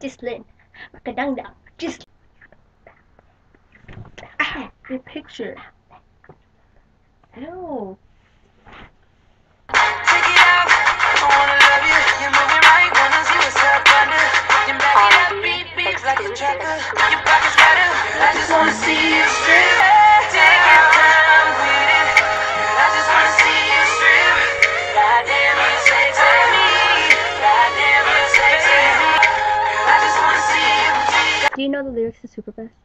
Gislin. Makadangdang. Gislin. Ah, your picture. No. Take it out, I wanna love you. You're moving right, wanna see what's up under. You back it up, beat beats like a tracker. Your pocket's fatter, I just wanna see you strip. Take your time with it, I just wanna see you strip. Goddamn, you say to me. Goddamn, you say to me. I just wanna see you. Do you know the lyrics to Super Bass?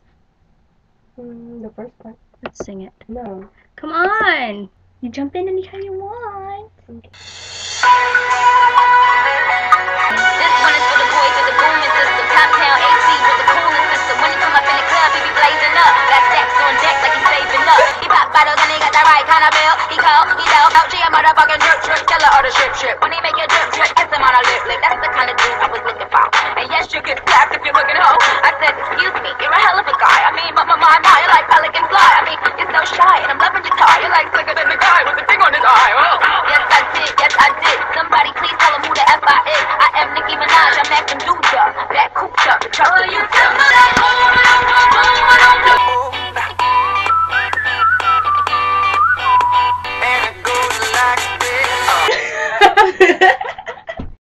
The first part. Let's sing it. No. Come on! You jump in anytime you want. This one is for the boys with the booming system. Top-town AT with the cooling system. When he come up in the club, he be blazing up. Got stacks on deck like he's saving up. He pop bottles and he got the right kind of bill. He cold, he dope, OG a motherfucking drip. Tell her all the shit. When he make a drip, kiss him on a lip. That's the kind of dude I was looking for. And yes, you get slapped if you're looking home. I said, excuse me, you're a hell of a guy. I mean, my, you're like pelican fly. I mean, you're so shy and I'm loving your tie. You're like slicker than the guy with the thing on his eye. Oh. Yes, I did. Somebody please tell